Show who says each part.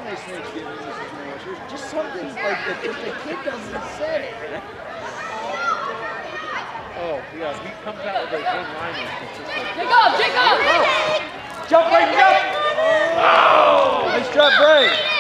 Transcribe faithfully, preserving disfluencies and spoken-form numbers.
Speaker 1: they say give me this information. Just something like that the kid doesn't say.
Speaker 2: Oh, yeah, he comes out with those one-liners.
Speaker 3: Jacob, Jacob!
Speaker 1: Jump, Brayden, jump! Oh! Nice job, Brayden.